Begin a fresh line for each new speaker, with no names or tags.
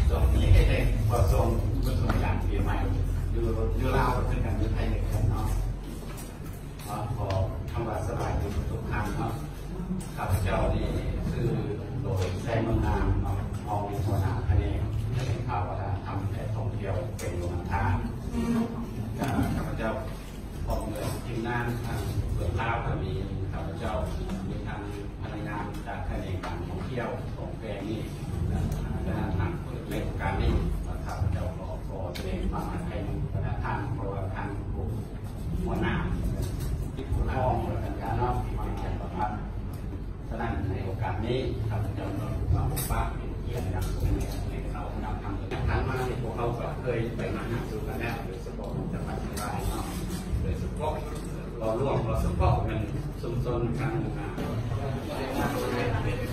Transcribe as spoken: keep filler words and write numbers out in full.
ส่วนนี้ให้เด็กผสมผสมอย่างปีใหม่อยู่อยู่ลาวเป็นกันอยู่ไทยเด็กกันเนาะพอทำวัดสบายอยู่ทุกครั้งเนาะข้าพเจ้านี่คือโดยใช้มือนามเนาะมองหัวหน้าคะแนนเป็นข่าวว่าทำแต่ท่องเที่ยวเป็นโรงทานข้าพเจ้าพร้อมเลยทีมงานทางเบื้องลาวก็มีข้าพเจ้ามีทางพนักงานจากคะแนนการท่องเที่ยวของแกนี่จะนำทางเรื่องการนี้ข้าพเจ้าขอขอแสดงความอาลัยประทานเพราะว่าทางผู้หัวหน้าที่ผู้ห้องและการการนอกที่เป็นแขกประพัดฉะนั้นในโอกาสนี้ข้าพเจ้าเราเราฝากเป็นเกียรติอย่างสูงในเรานำทำอย่างครั้งมาในพวกเราก็เคยไปมาหาสู่กันแล้วโดยเฉพาะจังหวัดเชียงรายเนาะโดยเฉพาะเราร่วมเราเฉพาะกันชุมชนทางงาน